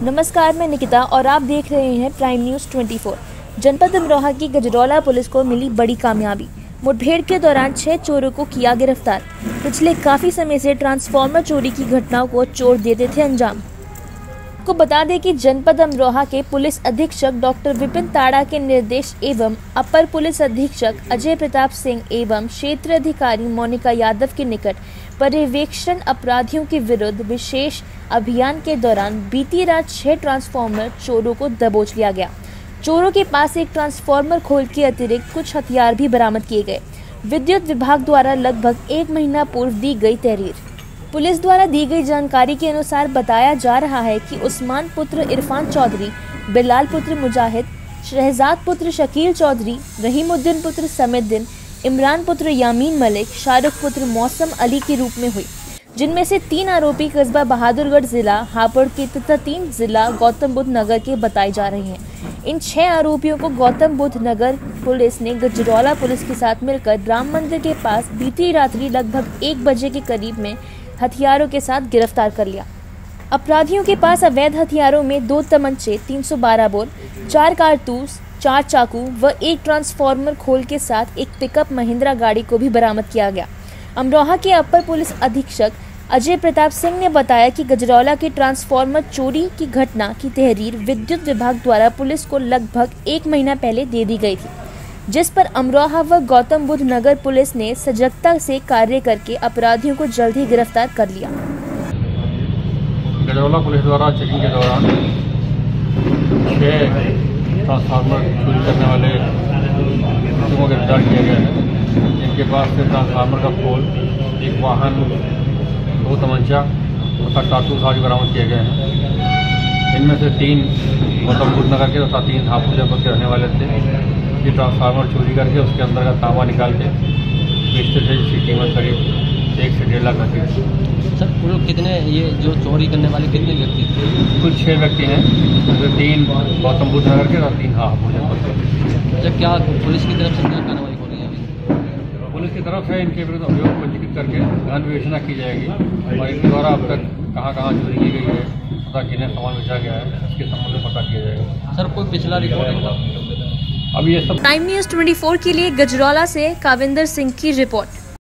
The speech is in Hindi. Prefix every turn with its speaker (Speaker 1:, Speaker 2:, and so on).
Speaker 1: नमस्कार, मैं निकिता और आप देख रहे हैं प्राइम न्यूज़ 24। जनपद अमरोहा की गजरौला पुलिस को मिली बड़ी कामयाबी। मुठभेड़ के दौरान 6 चोरों को किया गिरफ्तार। पिछले काफी समय से ट्रांसफार्मर चोरी की घटनाओं को चोर देते थे अंजाम। को बता दें कि जनपद अमरोहा के पुलिस अधीक्षक डॉक्टर विपिन ताड़ा के निर्देश एवं अपर पुलिस अधीक्षक अजय प्रताप सिंह एवं क्षेत्र अधिकारी मोनिका यादव के निकट पर्यवेक्षण अपराधियों के विरुद्ध विशेष अभियान के दौरान बीती रात 6 ट्रांसफार्मर चोरों को दबोच लिया गया। चोरों के पास एक ट्रांसफार्मर खोल के अतिरिक्त कुछ हथियार भी बरामद किए गए। विद्युत विभाग द्वारा लगभग 1 महीना पूर्व दी गई तहरीर। पुलिस द्वारा दी गई जानकारी के अनुसार बताया जा रहा है कि उस्मान पुत्र इरफान चौधरी, बिलाल पुत्र मुजाहिद, शहजाद पुत्र शकील चौधरी, रहीमुद्दीन पुत्र समीउद्दीन, इमरान पुत्र यामीन मलिक, शाहरुख पुत्र मौसम अली के रूप में हुई, जिनमें से 3 आरोपी कस्बा बहादुरगढ़ जिला हापुड़ के तथा 3 जिला गौतम बुद्ध नगर के बताए जा रहे हैं। इन 6 आरोपियों को गौतम बुद्ध नगर पुलिस ने गजरौला पुलिस के साथ मिलकर राम मंदिर के पास बीती रात्रि लगभग 1 बजे के करीब में हथियारों के साथ गिरफ्तार कर लिया। अपराधियों के पास अवैध हथियारों में 2 तमंचे, 312 बोर, 4 कारतूस, 4 चाकू व 1 ट्रांसफार्मर खोल के साथ एक पिकअप महिंद्रा गाड़ी को भी बरामद किया गया। अमरोहा के अपर पुलिस अधीक्षक अजय प्रताप सिंह ने बताया कि गजरौला की ट्रांसफार्मर चोरी की घटना की तहरीर विद्युत विभाग द्वारा पुलिस को लगभग 1 महीना पहले दे दी गई थी, जिस पर अमरोहा व गौतम बुद्ध नगर पुलिस ने सजगता से कार्य करके अपराधियों को जल्द ही गिरफ्तार कर लिया।
Speaker 2: गजरौला पुलिस द्वारा चेकिंग के दौरान 6 ट्रांसफार्मर चोरी करने वाले लोगों को गिरफ्तार किया गया है, जिनके पास से ट्रांसफार्मर का खोल, एक वाहन, 2 तमंचा तथा कारतूस आदि बरामद किए गए हैं। इनमें से 3 गौतम बुद्ध नगर के तथा 3 हापुड़ जनपद के रहने वाले थे। ये ट्रांसफार्मर चोरी करके उसके अंदर का तांबा निकाल के बेचते थे, जिसकी कीमत करीब 1 से 1.5 लाख रहती है।
Speaker 3: सर, कुल कितने ये जो चोरी करने वाले कितने व्यक्ति थे?
Speaker 2: कुल 6 व्यक्ति हैं, जिसमें 3 गौतम बुद्ध नगर के और 3 हापुड़ जनपद के।
Speaker 3: अच्छा, क्या पुलिस की तरफ से क्या कार्रवाई हो रही है अभी?
Speaker 2: पुलिस की तरफ से इनके विरुद्ध अभियोग पंजीकृत करके गहन विवेचना की जाएगी और इनके द्वारा अब तक कहाँ चोरी की गई है तथा किन्हें सामान बेचा गया है, इसके संबंध में पता किया जाएगा।
Speaker 3: सर, कोई पिछला रिकॉर्डिंग
Speaker 2: अब ये सब
Speaker 1: प्राइम न्यूज़ 24 के लिए गजरौला से काविंदर सिंह की रिपोर्ट।